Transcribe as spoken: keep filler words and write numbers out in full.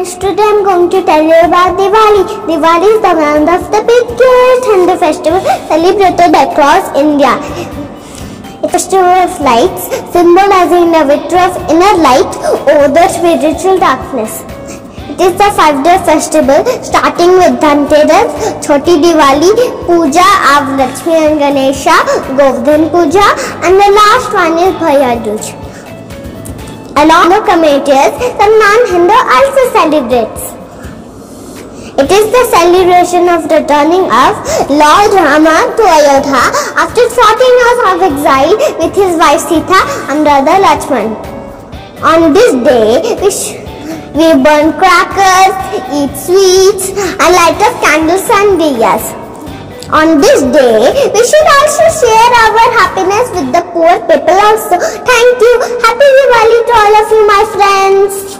friends, today I am going to tell you about Diwali. Diwali is the one of the biggest Hindu festivals celebrated across India. It's a festival of lights, symbolizing the victory of inner light over the spiritual darkness. It is a five-day festival starting with Dhanteras, Choti Diwali, Puja of Lakshmi and Ganesha, Govardhan Puja, and the last one is Bhaiya Dooj. Along the communities, the non-Hindu also celebrates. It is the celebration of the returning of Lord Rama to Ayodhya after fourteen years of exile with his wife Sita and brother Lakshman. On this day, we, we burn crackers, eat sweets, and light up candles and diyas. On this day, we should also share our happiness with the poor people also. Thank you. Happy Diwali to all of you, my friends.